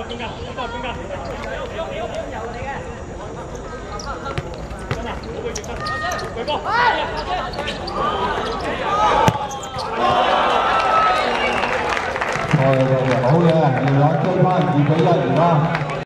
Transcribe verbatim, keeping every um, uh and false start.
好嘅，要攞追翻二比一而家。